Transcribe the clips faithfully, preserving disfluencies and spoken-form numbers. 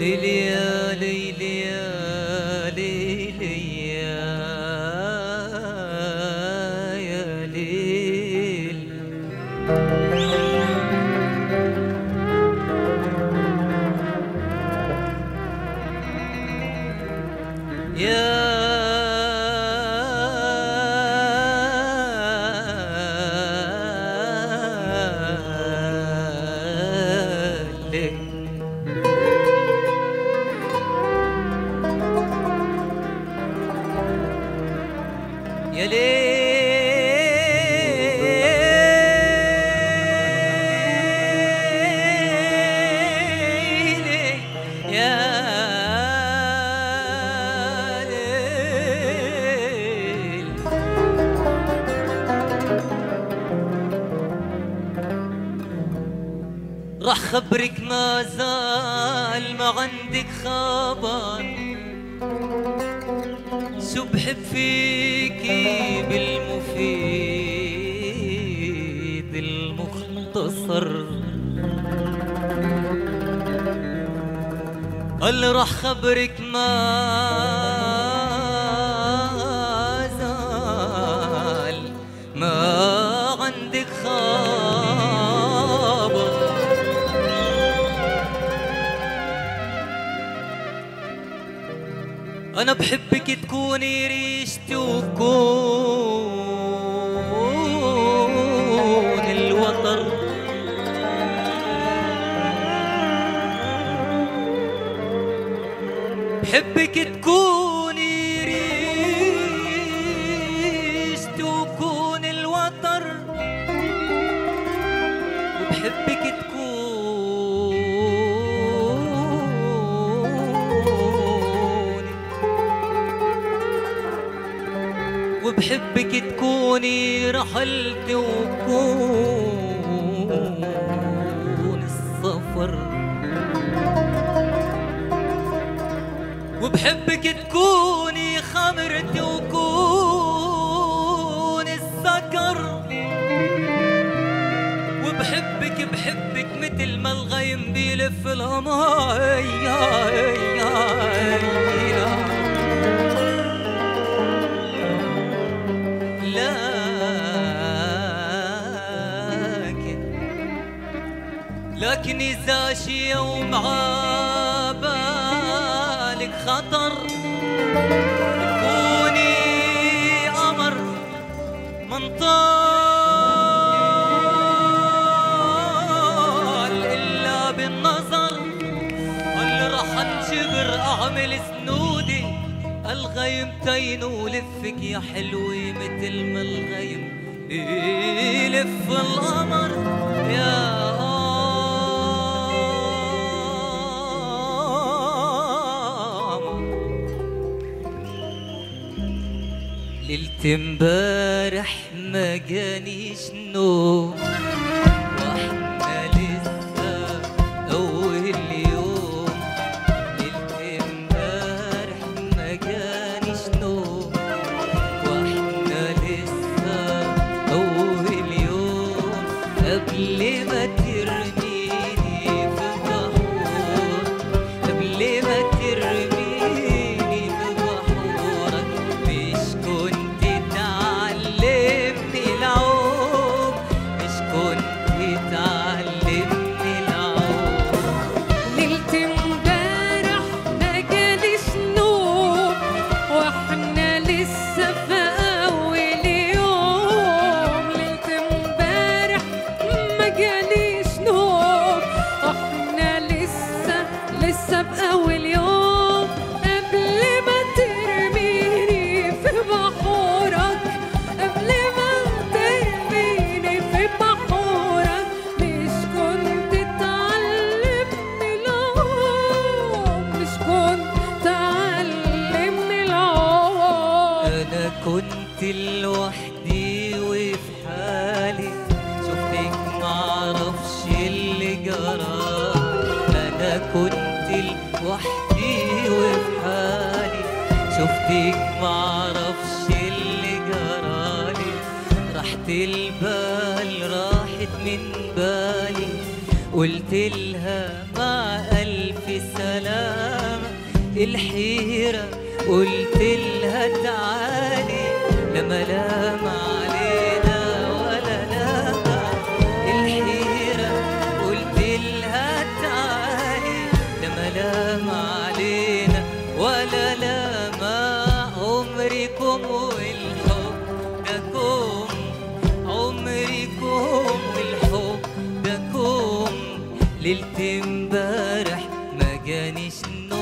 ليلي يا ليلي يا ليلي يا يا ليل يا يا ليل يا ليل راح خبرك ما زال ما عندك خبر شو بحب فيكي بالمفيد المختصر قال راح خبرك ما زال ما عندك خبر أنا بحبك تكوني ريشتي وكون الوتر بحبك تكوني ريشتي وكون الوتر وبحبك وبحبك تكوني رحلتي وكون السفر وبحبك تكوني خمرتي وكون السكر وبحبك بحبك مثل ما الغيم بيلف القمر لكن إذا شي يوم عابالك خطر تكوني قمر منطال إلا بالنظر قال رح انشغر أعمل سنودي الغيم تين ولفك يا حلوة مثل ما الغيم يلف القمر يا ليلة امبارح ما جانيش نوم واحنا لسه اول يوم ليلة امبارح ما جانيش نوم واحنا لسه اول يوم قبل ما ترميني في بحور قبل ما ترميني في بحورك مش كنت بأول يوم قبل ما ترميني في بحورك قبل ما ترميني في بحورك مش كنت تعلمني العوم مش كنت تعلمني العوم أنا كنت لوحدي وفي حالي شفتك معرفش اللي جرى أنا كنت وحدي وفي حالي شفتك معرفش اللي جرالي راحت البال راحت من بالي قلت لها مع ألف سلام الحيرة قلت لها تعالي، لا ملام علينا ولا لامع. الحيرة قلت لها تعالي، لا ملام علينا ولا لامع. عمركم والحب ده كوم، عمركم والحب ده كوم. ليلة امبارح ما جانيش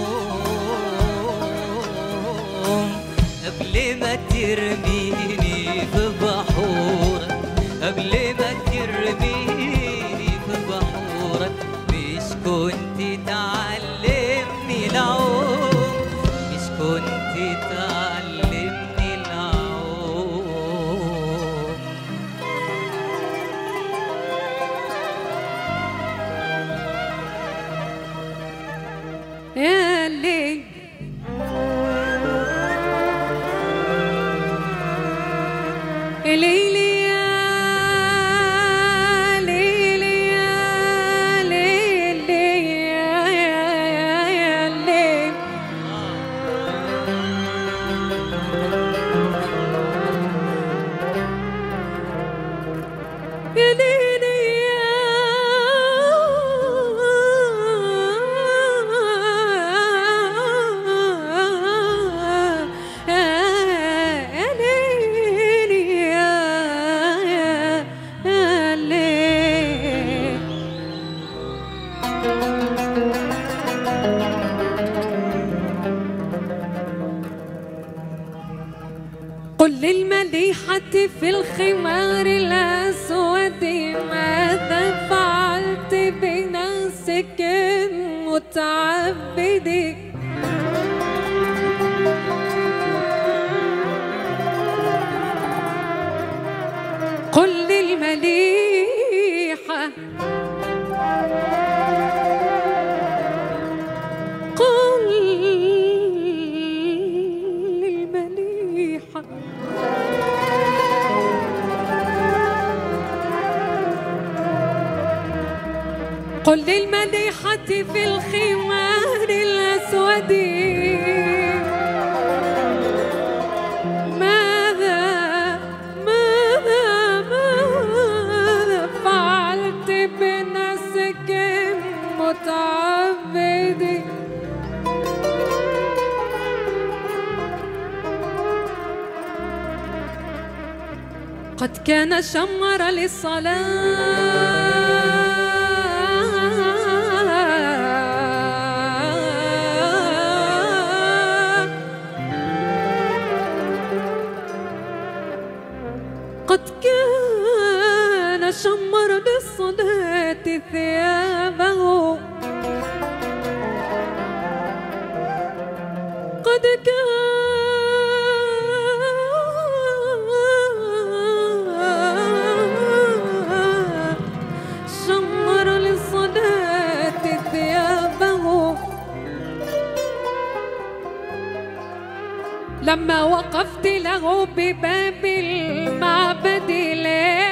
نوم، قبل ما ترميني في بحورك، قبل ما ترميني في بحورك. مش كنت تعلمني العوم، مش كنت تعلمني العوم. يا ليل ليلي يا ليلي يا ليلي يا ليل. يا ليلي قل للمليحة في الخمار الأسود ماذا فعلت بنفسك المتعبد. قل للمليحة قل للمليحة قل للمليحة في الخمار الأسود ماذا ماذا ماذا فعلت بنفسك المتعبد. قد كان شمر للصلاة قد كان شمر للصلاة ثيابه. قد كان شمر للصلاة ثيابه. لما وقفت له بباب المعبد ليه